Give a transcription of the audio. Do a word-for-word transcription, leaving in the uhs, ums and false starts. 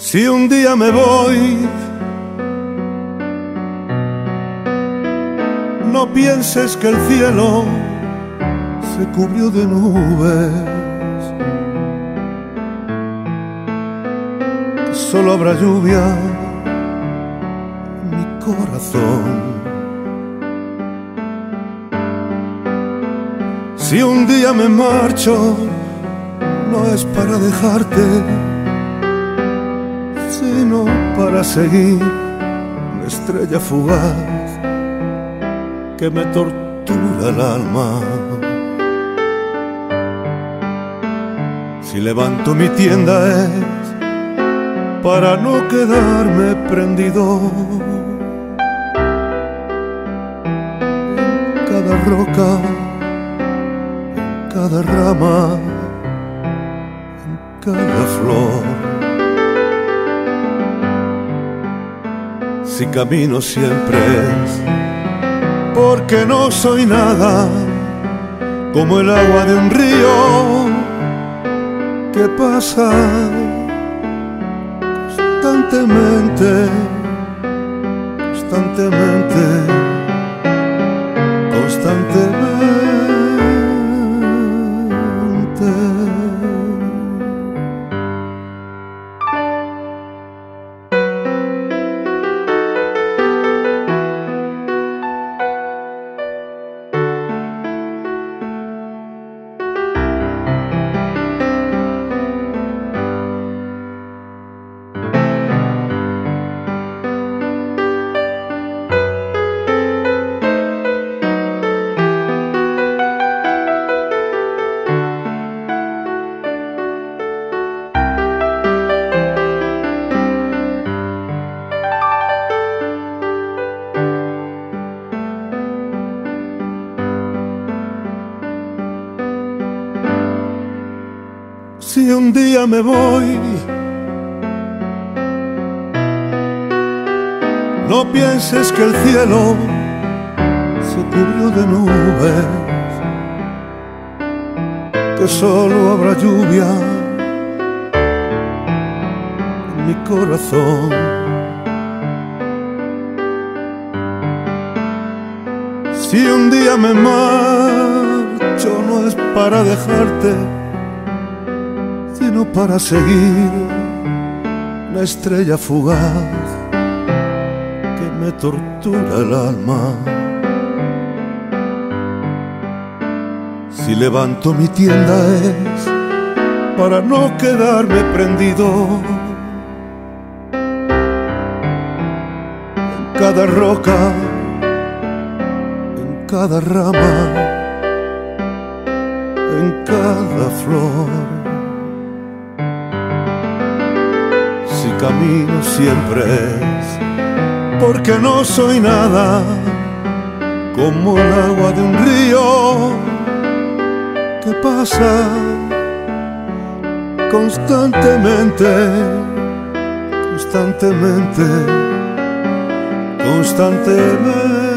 Si un día me voy, no pienses que el cielo se cubrió de nubes, que solo habrá lluvia en mi corazón. Si un día me marcho, no es para dejarte, sino para seguir una estrella fugaz que me tortura el alma. Si levanto mi tienda es para no quedarme prendido en cada roca, en cada rama, en cada flor. Si camino siempre es porque no soy nada, como el agua de un río que pasa constantemente, constantemente, constantemente. Si un día me voy, no pienses que el cielo se cubrió de nubes, que solo habrá lluvia en mi corazón. Si un día me marcho, no es para dejarte, sino para seguir una estrella fugaz que me tortura el alma. Si levanto mi tienda es para no quedarme prendido en cada roca, en cada rama, en cada flor. Si camino siempre es porque no soy nada, como el agua de un río que pasa constantemente, constantemente, constantemente.